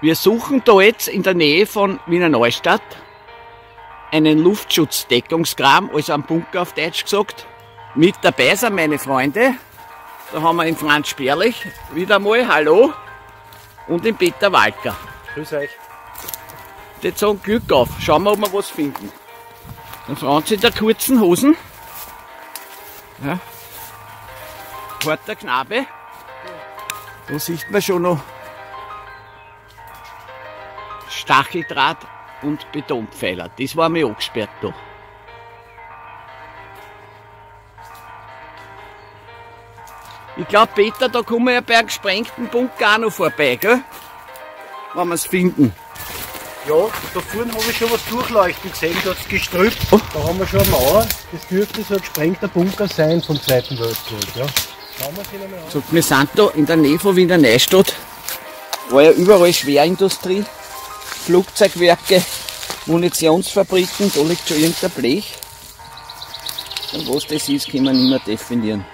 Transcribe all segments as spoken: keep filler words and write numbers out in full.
Wir suchen da jetzt in der Nähe von Wiener Neustadt einen Luftschutzdeckungsgraben, also einen Bunker auf Deutsch gesagt. Mit dabei sind meine Freunde. Da haben wir den Franz Sperlich wieder mal, hallo, und den Peter Walker. Grüß euch. Jetzt sagen Glück auf, schauen wir, ob wir was finden. Der Franz in der kurzen Hosen. Ja. Harter Knabe. Da sieht man schon noch Stacheldraht und Betonpfeiler. Das war mir angesperrt da. Ich glaube, Peter, da kommen wir ja bei einem gesprengten Bunker auch noch vorbei, gell? Wenn wir es finden. Ja, da vorne habe ich schon was durchleuchten gesehen, da hat es gestrüppt. Oh. Da haben wir schon eine Mauer. Das dürfte so ein gesprengter Bunker sein vom Zweiten Weltkrieg. Ja. Schauen wir uns ihn einmal an. So, wir sind da in der Nähe von Wiener Neustadt. War ja überall Schwerindustrie, Flugzeugwerke, Munitionsfabriken, da liegt schon irgendein Blech. Und was das ist, kann man nicht mehr definieren.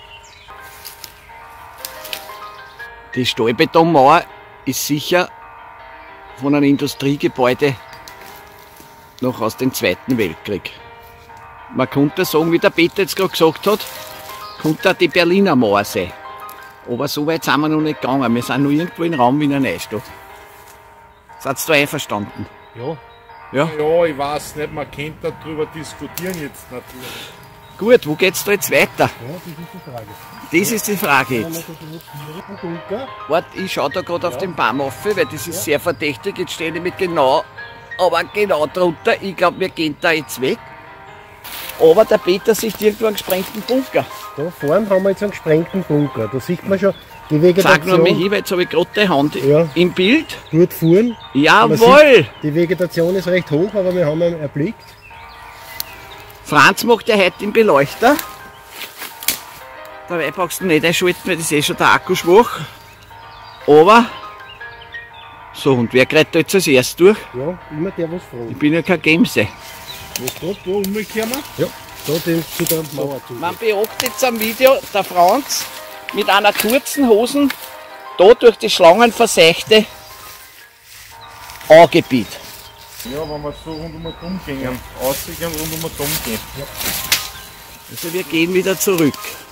Die Stahlbetonmauer ist sicher von einem Industriegebäude noch aus dem Zweiten Weltkrieg. Man könnte sagen, wie der Peter jetzt gerade gesagt hat, könnte auch die Berliner Mauer sein. Aber so weit sind wir noch nicht gegangen. Wir sind noch irgendwo im Raum Wiener Neustadt. Seid ihr da einverstanden? Ja. Ja? Ja, ich weiß nicht, man könnte darüber diskutieren jetzt natürlich. Gut, wo geht's da jetzt weiter? Ja, das ist die Frage. Das ist die Frage Dann haben jetzt. wir da den Bunker. Warte, ich schaue da gerade auf den Baum auf, weil das ist sehr verdächtig. Jetzt stehe ich mit genau, aber genau drunter. Ich glaube, wir gehen da jetzt weg. Aber der Peter sieht irgendwo einen gesprengten Bunker. Da vorne haben wir jetzt einen gesprengten Bunker. Da sieht man schon die Sag nur mal Vegetation. hin, weil jetzt habe ich gerade die Hand Ja. im Bild. Dort vorne. Man Jawohl! sieht, die Vegetation ist recht hoch, aber wir haben ihn erblickt. Franz macht ja heute den Beleuchter. Dabei brauchst du nicht einschalten, weil das ist eh schon der Akku schwach. Aber, so, und wer greift da jetzt als erstes durch? Ja, immer der, was fragt. Ich bin ja kein Gemse. Was da, da umkehren wir? Ja, da den zu der Mauer zu. Man beobachtet jetzt am Video, der Franz mit einer kurzen Hosen da durch die schlangenverseuchte Augebiet. Ja, wenn wir so rund um den gehen, aussehen rund um den gehen. Ja. Also wir gehen wieder zurück.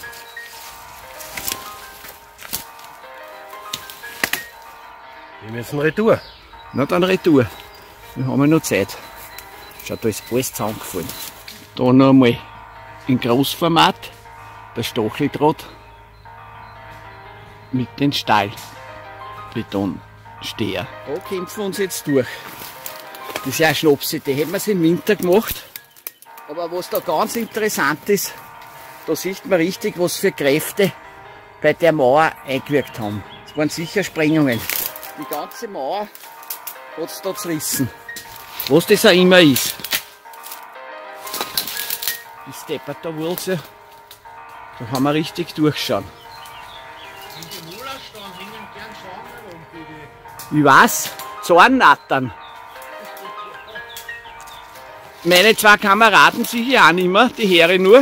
Wir müssen retour. Na dann retour. Wir haben ja noch Zeit. Schaut, da ist alles zusammengefallen. Da noch einmal in Großformat der Stacheldraht mit den Stahlbetonsteher. Da kämpfen wir uns jetzt durch. Das ist ja eine Schnapsidee. Hätten wir es im Winter gemacht. Aber was da ganz interessant ist, da sieht man richtig, was für Kräfte bei der Mauer eingewirkt haben. Es waren sicher Sprengungen. Die ganze Mauer hat es da zerrissen. Was das auch immer ist. Die Steppert da wollt's ja. Da kann man richtig durchschauen. Ich weiß, Zornnattern. Meine zwei Kameraden sicher auch nicht mehr, die Heere nur.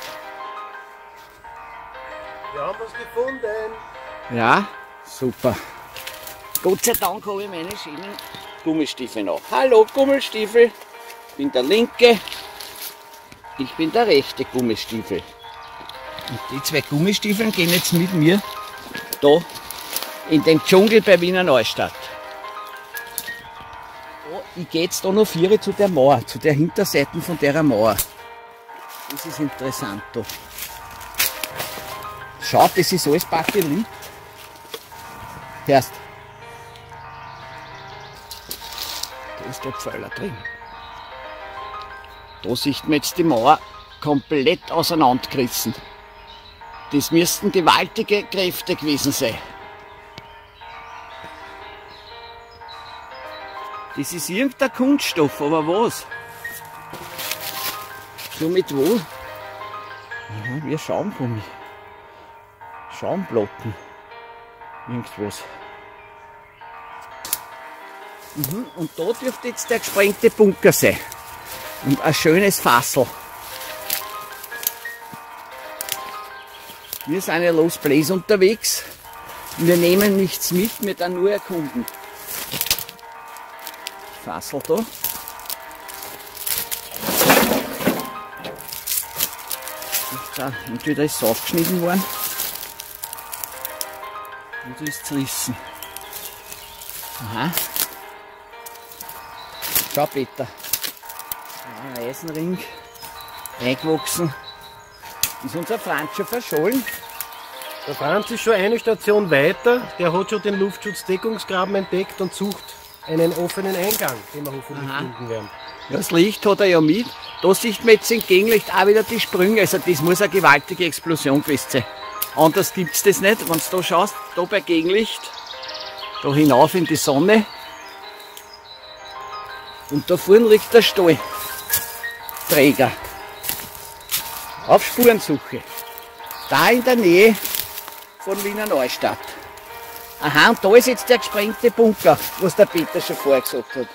Wir haben was gefunden. Ja, super. Gott sei Dank habe ich meine schönen Gummistiefel noch. Hallo Gummistiefel, ich bin der linke, ich bin der rechte Gummistiefel. Und die zwei Gummistiefeln gehen jetzt mit mir da in den Dschungel bei Wiener Neustadt. Oh, ich gehe jetzt da noch vier zu der Mauer, zu der Hinterseite von der Mauer. Das ist interessant da. Schaut, das ist alles Bakelit. Hörst. Da ist der Pfeiler drin. Da sieht man jetzt die Mauer komplett auseinandergerissen. Das müssten gewaltige Kräfte gewesen sein. Das ist irgendein Kunststoff, aber was? So mit wo? Ja, wie Schaumgummi. Schaumplatten. Irgendwas. Mhm. Und da dürfte jetzt der gesprengte Bunker sein. Und ein schönes Fassel. Wir sind ja Lost Place unterwegs. Wir nehmen nichts mit, wir dann nur erkunden. Fassel da. Entweder ist es aufgeschnitten worden oder ist es zerrissen. Aha. Schau, Peter. Ja, ein Eisenring eingewachsen. Ist unser Franz schon verschollen? Der Franz ist schon eine Station weiter. Der hat schon den Luftschutzdeckungsgraben entdeckt und sucht einen offenen Eingang, den wir hoffentlich Aha. finden werden. Ja, das Licht hat er ja mit. Da sieht man jetzt entgegenlicht auch wieder die Sprünge. Also das muss eine gewaltige Explosion gewesen sein. Anders gibt es das nicht. Wenn du da schaust, da bei Gegenlicht, da hinauf in die Sonne. Und da vorne liegt der Stallträger. Auf Spurensuche. Da in der Nähe von Wiener Neustadt. Aha, und da ist jetzt der gesprengte Bunker, was der Peter schon vorher gesagt hat.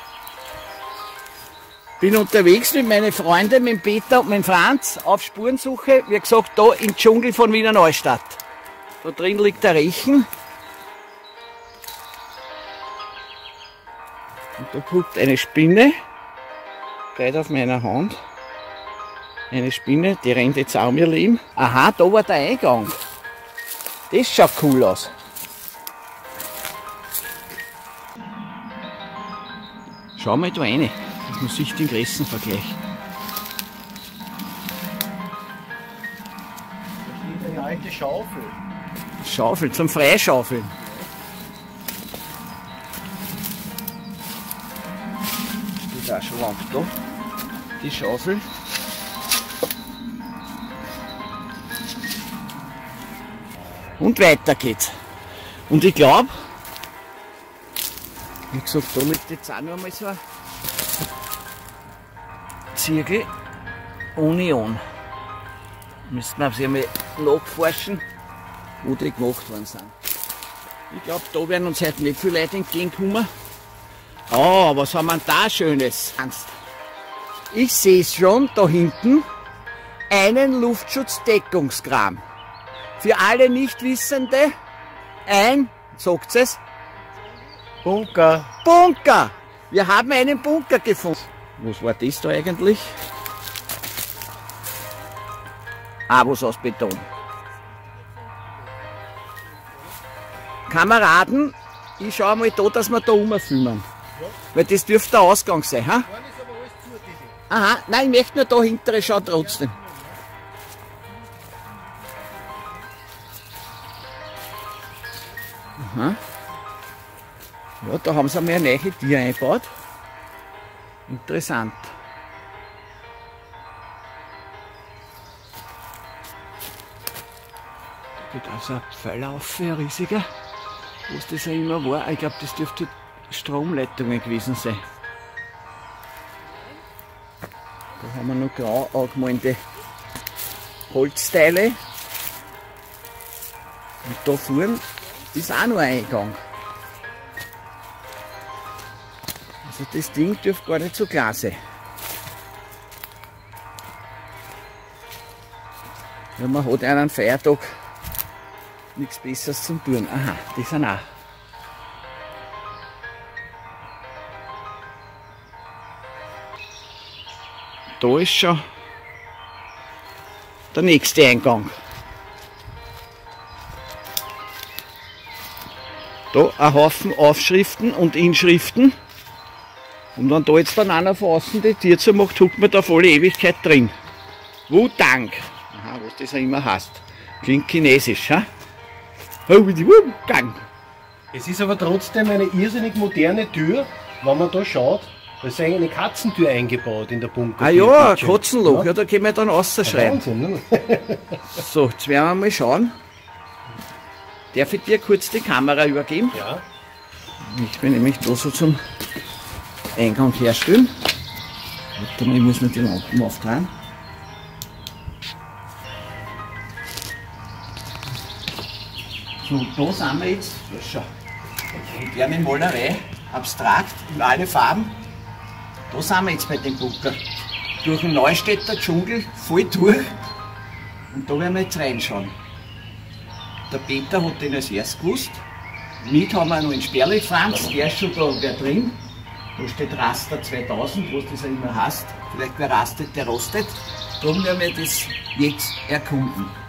Bin unterwegs mit meinen Freunden, mit dem Peter und mit dem Franz auf Spurensuche. Wie gesagt, da im Dschungel von Wiener Neustadt. Da drin liegt der Rechen. Und da guckt eine Spinne, gleich auf meiner Hand. Eine Spinne, die rennt jetzt auch mir Leben. Aha, da war der Eingang. Das schaut cool aus. Schau mal da rein, dass man sich den Größen vergleicht. Da steht eine alte Schaufel. Schaufel, zum Freischaufeln. Die ist auch schon lang da. Die Schaufel. Und weiter geht's. Und ich glaube, wie gesagt, da liegt jetzt auch noch einmal so ein Zirkel Union. Müssen wir sich einmal nachforschen, wo die gemacht worden sind. Ich glaube, da werden uns heute nicht viele Leute entgegenkommen. Oh, was haben wir da Schönes? Ich sehe es schon, da hinten, einen Luftschutzdeckungskram. Für alle Nichtwissende, ein, sagt es, Bunker. Bunker! Wir haben einen Bunker gefunden. Was war das da eigentlich? Ah, was aus Beton. Kameraden, ich schaue mal da, dass wir da rumfilmen. Ja. Weil das dürfte der Ausgang sein. Ha? Aha, nein, ich möchte nur da hintere schauen trotzdem. Aha. Ja, da haben sie einmal eine neue Tür eingebaut. Interessant. Da geht also ein Pfeiler auf, ein riesiger. Was das ja immer war. Ich glaube, das dürfte Stromleitungen gewesen sein. Da haben wir noch grau angemalte Holzteile. Und da vorne ist auch noch ein Eingang. Also das Ding dürfte gar nicht so klar sein. Ja, man hat einen Feiertag nichts Besseres zum tun. Aha, die sind auch. Da ist schon der nächste Eingang. Da ein Haufen Aufschriften und Inschriften. Und wenn da jetzt dann einer von außen die Tür zumacht, huckt man da volle Ewigkeit drin. Wu-Tang. Aha, was das auch immer heißt. Klingt chinesisch, ha? Wu-Tang. Es ist aber trotzdem eine irrsinnig moderne Tür, wenn man da schaut. Da ist eine Katzentür eingebaut in der Bunker. Ah ja, ein Katzenloch. Ja, da können wir dann rausschreien. Wahnsinn, ne? So, jetzt werden wir mal schauen. Darf ich dir kurz die Kamera übergeben? Ja. Ich bin nämlich da so zum Eingang herstellen. Warte mal, ich muss noch die Lampen aufdrehen. So, da sind wir jetzt. Ja, schau. Moderne Malerei, abstrakt, in alle Farben. Da sind wir jetzt bei dem Bunker. Durch den Neustädter Dschungel, voll durch. Und da werden wir jetzt reinschauen. Der Peter hat den als erstes gewusst. Mit haben wir noch einen Sperli Franz, der ist schon da und der drin. Da steht Raster zweitausend, was das ja immer heißt. Vielleicht wer rastet, der rostet. Darum werden wir das jetzt erkunden.